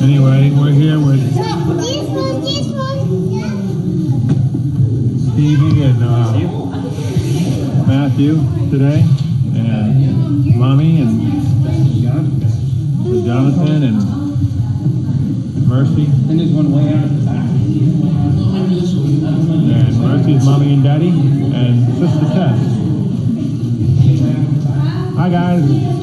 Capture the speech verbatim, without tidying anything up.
Anyway, we're here with Stevie and uh, Matthew today, and Mommy and Jonathan and Mercy. And there's one way out of the back. And Mercy's Mommy and Daddy, and Sister Tess. Hi guys.